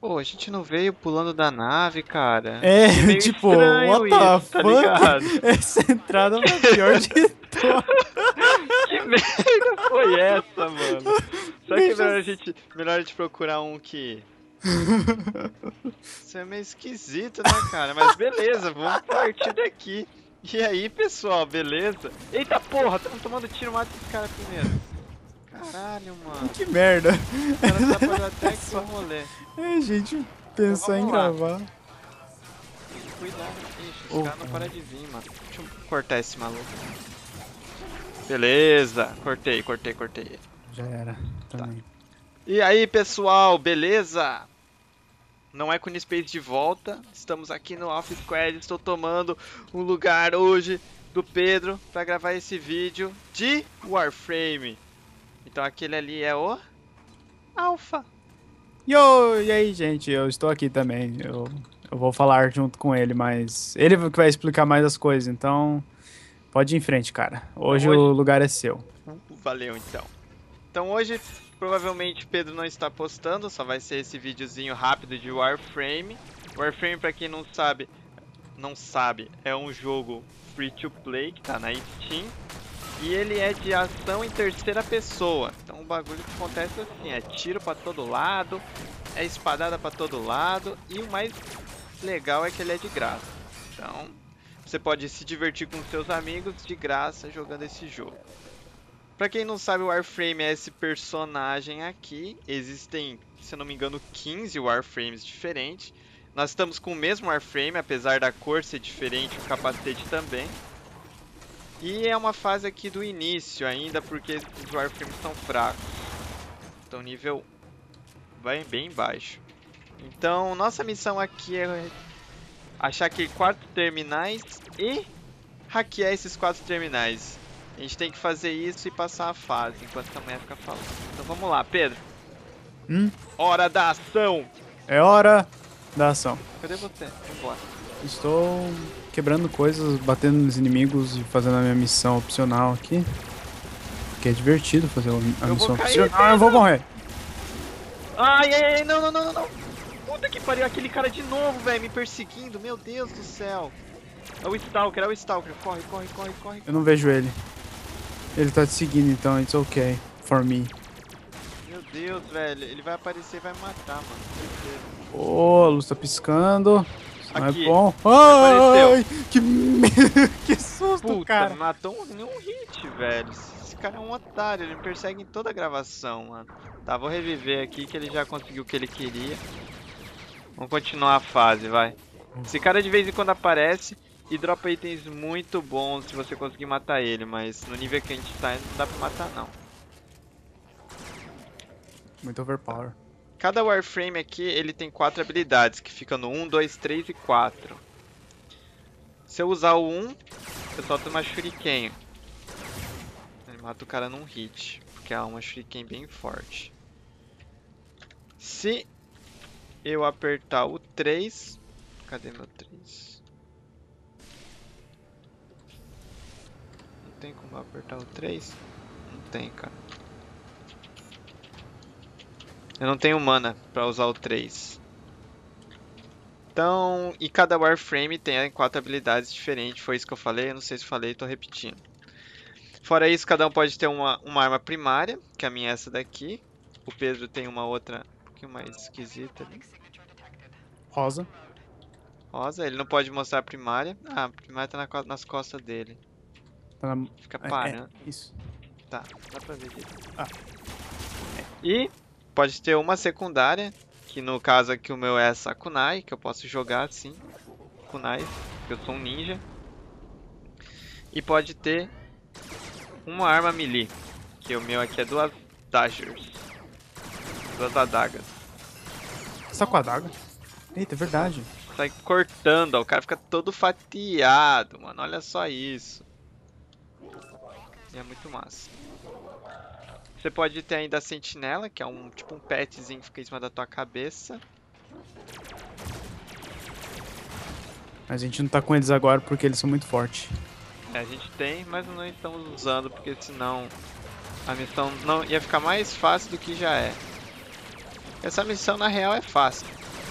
Pô, a gente não veio pulando da nave, cara. Achei É, meio tipo, estranho what the isso, tá fuck? ligado? Essa entrada foi a pior de todas. Que merda foi essa, mano? Será que é Deixa eu... melhor a gente procurar um que. Isso é meio esquisito, né, cara? Mas beleza, vamos partir daqui. E aí, pessoal, beleza? Eita porra, estamos tomando tiro, mata esse cara primeiro. Caralho, mano. Que merda. O cara atrapalhou até aqui o Só... rolê. É, a gente Então pensar em vamos lá. gravar. Tem que cuidar. Ixi, esse Oh, cara não para cara. de vir, mano. Deixa eu cortar esse maluco. Beleza. Cortei. Já era, Tá. também. E aí, pessoal, beleza? Não é com o Space de volta. Estamos aqui no Off Squad. Estou tomando o lugar hoje do Pedro para gravar esse vídeo de Warframe. Então aquele ali é o Alpha. Yo, e aí, gente? Eu estou aqui também. Eu vou falar junto com ele, mas ele que vai explicar mais as coisas, então pode ir em frente, cara. Então Hoje o hoje, lugar é seu. valeu então. Então hoje provavelmente Pedro não está postando, só vai ser esse videozinho rápido de Warframe. Warframe, para quem não sabe, é um jogo free to play que tá na Steam. E ele é de ação em terceira pessoa. Então o bagulho que acontece assim, é tiro pra todo lado, é espadada pra todo lado. E o mais legal é que ele é de graça. Então você pode se divertir com seus amigos de graça jogando esse jogo. Pra quem não sabe, o Warframe é esse personagem aqui. Existem, se eu não me engano, 15 Warframes diferentes. Nós estamos com o mesmo Warframe, apesar da cor ser diferente, o capacete também. E é uma fase aqui do início ainda, porque os Warframes são fracos. Então o nível vai bem baixo. Então nossa missão aqui é achar aqui 4 terminais e hackear esses 4 terminais. A gente tem que fazer isso e passar a fase, enquanto a mulher fica falando. Então vamos lá, Pedro. Hum? Hora da ação! É hora da ação. Cadê você? Vambora. Estou quebrando coisas, batendo nos inimigos e fazendo a minha missão opcional aqui. Que é divertido fazer a Eu vou missão cair, opcional. Ah, eu vou Pedro! morrer. Ai, não. Puta que pariu, aquele cara de novo, velho, me perseguindo. Meu Deus do céu. É o Stalker. Corre. Eu não vejo ele. Ele tá te seguindo, então it's okay for me. Meu Deus, velho. Ele vai aparecer e vai me matar, mano. Certeza. Oh, a luz tá piscando. Isso não é Aqui. bom. Apareceu. Ai, que susto, Puta, cara. me matou em um hit, velho. Esse cara é um otário. Ele me persegue em toda a gravação, mano. Tá, vou reviver aqui que ele já conseguiu o que ele queria. Vamos continuar a fase, vai. Esse cara de vez em quando aparece e dropa itens muito bons se você conseguir matar ele. Mas no nível que a gente tá, não dá pra matar, não. Muito overpower. Cada Warframe aqui, ele tem 4 habilidades, que ficam no 1, 2, 3 e 4. Se eu usar o 1, eu solto uma Shuriken. Ele mata o cara num hit, porque é uma Shuriken bem forte. Se eu apertar o 3... Cadê meu 3? Não tem como eu apertar o 3? Não tem, cara. Eu não tenho mana pra usar o 3. Então, e cada Warframe tem 4 habilidades diferentes. Foi isso que eu falei? Eu não sei se falei, tô repetindo. Fora isso, cada um pode ter uma arma primária, que a minha é essa daqui. O Pedro tem uma outra um pouquinho mais esquisita ali. Rosa. Rosa, ele não pode mostrar a primária. Ah, a primária tá nas costas dele. Tá na... Fica É, parando. isso. Tá, dá pra ver direito. Ah. E pode ter uma secundária, que no caso aqui o meu é essa Kunai, que eu posso jogar assim. Kunai, porque eu sou um ninja. E pode ter uma arma melee, que o meu aqui é duas daggers. Duas adagas. Você tá com a adaga? Eita, é verdade. Sai cortando, ó, o cara fica todo fatiado, mano. Olha só isso. E é muito massa. Você pode ter ainda a sentinela, que é um tipo um petzinho que fica em cima da tua cabeça. Mas a gente não tá com eles agora porque eles são muito fortes. É, a gente tem, mas não estamos usando, porque senão a missão não ia ficar mais fácil do que já é. Essa missão na real é fácil.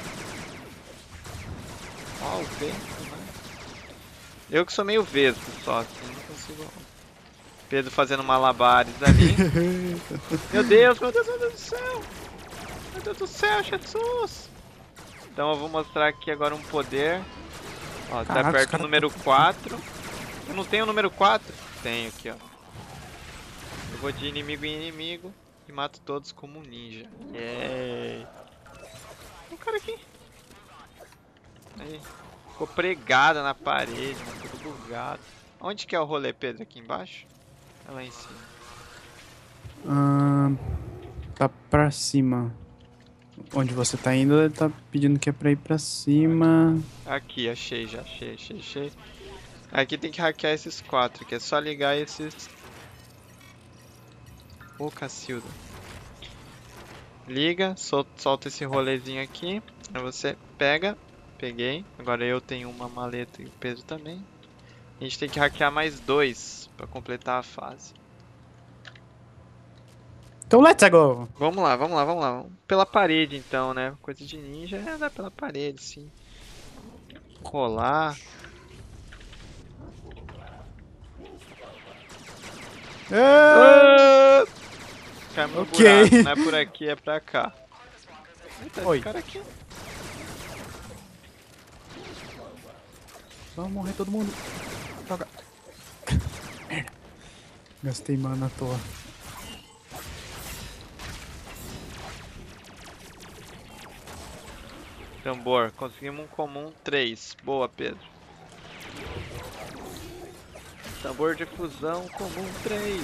Ó, o vento, né? Eu que sou meio vesgo só, assim, não consigo... Pedro fazendo malabares ali. Meu Deus, meu Deus, meu Deus do céu! Meu Deus do céu, Jesus! Então eu vou mostrar aqui agora um poder. Ó, tá Caraca, os perto do caras número 4. Eu não tenho o número 4? Tenho aqui, ó. Eu vou de inimigo em inimigo e mato todos como um ninja. Yay! Tem um cara aqui. Aí. Ficou pregada na parede, mano, tudo bugado. Onde que é o rolê, Pedro? Aqui embaixo? É lá em cima. Tá pra cima. Onde você tá indo, ele tá pedindo que é pra ir pra cima. Aqui, achei já, achei. Aqui tem que hackear esses 4, que é só ligar esses... Ô, Cacilda. Liga, solta esse rolezinho aqui. Aí você pega. Peguei. Agora eu tenho uma maleta e o Pedro também. A gente tem que hackear mais 2 pra completar a fase. Então, let's go! Vamos lá. Vamos pela parede então, né? Coisa de ninja é andar pela parede, sim. Rolar. Ah! Cai no Ok. buraco. Não é por aqui, é pra cá. Eita, Oi. esse cara aqui. Vamos morrer todo mundo. Joga. Merda. Gastei mana à toa. Tambor, conseguimos um comum 3. Boa, Pedro. Tambor de fusão comum 3.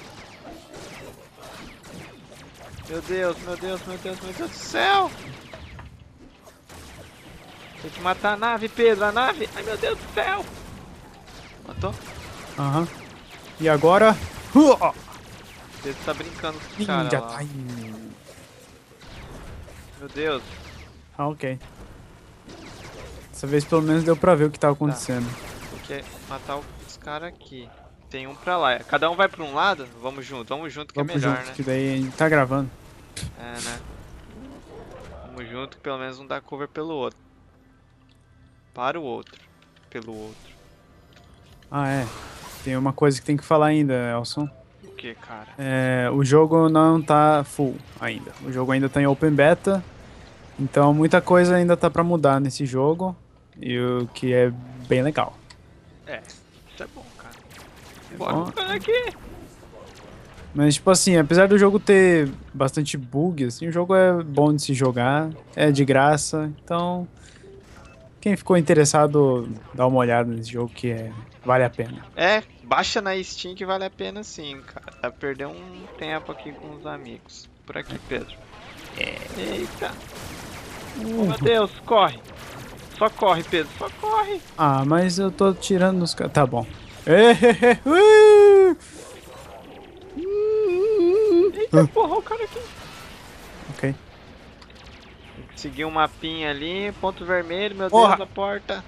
Meu Deus, meu Deus, meu Deus, meu Deus do céu! Tem que matar a nave, Pedro, a nave! Ai, meu Deus do céu! Matou? Aham. E agora? Pedro tá brincando com o cara Ninja lá. time. Meu Deus. Ah, ok. Dessa vez pelo menos deu pra ver o que tava acontecendo. Tem que matar os caras aqui. Tem um pra lá. Cada um vai pra um lado? Vamos junto que Vamos é melhor, junto, né? que daí a gente tá gravando. É, né? Vamos junto que pelo menos um dá cover pelo outro. Para o outro. Pelo outro. Ah, é. Tem uma coisa que tem que falar ainda, Elson. O que, cara? É, o jogo não tá full ainda. O jogo ainda tá em open beta. Então muita coisa ainda tá pra mudar nesse jogo. E o que é bem legal. É, isso é bom, cara. É Bora bom. ficando aqui. Mas tipo assim, apesar do jogo ter bastante bug, assim, o jogo é bom de se jogar. É de graça. Então, quem ficou interessado, dá uma olhada nesse jogo que vale a pena. É, baixa na Steam que vale a pena sim, cara. Dá pra perder um tempo aqui com os amigos. Por aqui, Pedro. Eita. Oh, meu Deus, corre. Só corre, Pedro, só corre. Ah, mas eu tô tirando os caras. Tá bom. Eita, porra, o cara aqui. Ok. Tem que seguir um mapinha ali, ponto vermelho, meu Porra. Deus, a porta.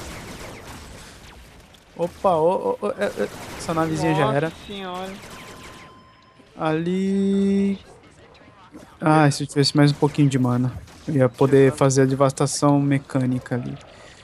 Opa, essa navezinha já era. Nossa senhora. Ali. Ah, se eu tivesse mais um pouquinho de mana, eu ia poder fazer a devastação mecânica ali.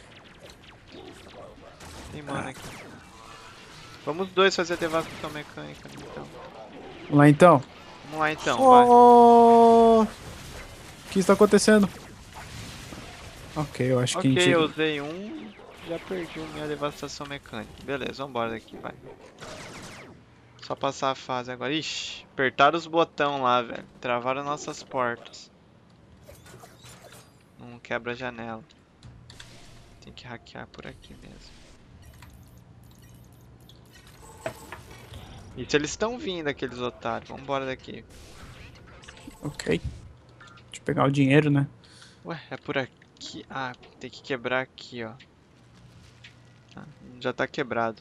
Tem mana aqui. Vamos os dois fazer a devastação mecânica, então. Vamos lá então. Vamos lá então, vai. O que está acontecendo? Ok, eu acho que a Ok, gente. eu usei um, já perdi a minha devastação mecânica. Beleza, vambora daqui, vai. Só passar a fase agora. Ixi, apertaram os botões lá, velho. Travaram nossas portas. Não quebra a janela. Tem que hackear por aqui mesmo. Isso, eles estão vindo, aqueles otários. Vambora daqui. Ok. Deixa eu pegar o dinheiro, né? Ué, é por aqui. Ah, tem que quebrar aqui, ó. Ah, já tá quebrado.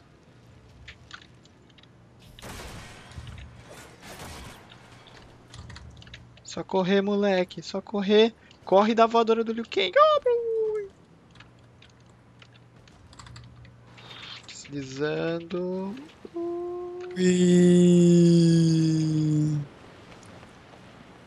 Só correr, moleque. Só correr. Corre da voadora do Liu Kang. Deslizando.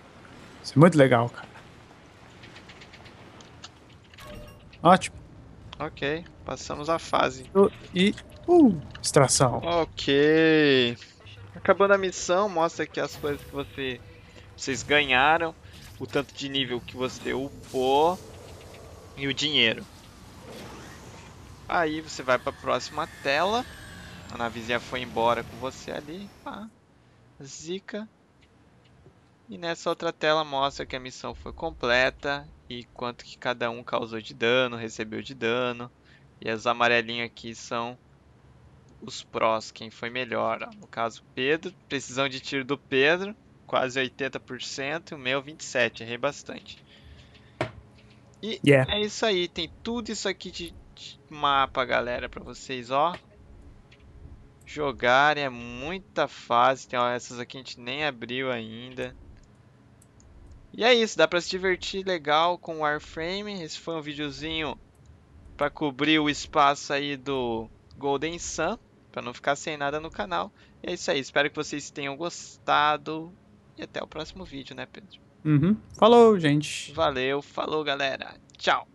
Isso é muito legal, cara. Ótimo. Ok, passamos a fase. E. Extração. Ok. Acabando a missão, mostra aqui as coisas que vocês ganharam, o tanto de nível que você upou e o dinheiro. Aí você vai para a próxima tela. A navezinha foi embora com você ali. Pá, zica. E nessa outra tela mostra que a missão foi completa e quanto que cada um causou de dano, recebeu de dano. E as amarelinhas aqui são os prós, quem foi melhor. Ó. No caso, Pedro, precisão de tiro do Pedro, quase 80%, e o meu 27%, errei bastante. E Yeah. é isso aí, tem tudo isso aqui de mapa, galera, pra vocês, ó. Jogarem, é muita fase, tem ó, essas aqui a gente nem abriu ainda. E é isso, dá pra se divertir legal com o Warframe. Esse foi um videozinho pra cobrir o espaço aí do Golden Sun, pra não ficar sem nada no canal. E é isso aí, espero que vocês tenham gostado. E até o próximo vídeo, né, Pedro? Falou, gente. Valeu, falou, galera. Tchau.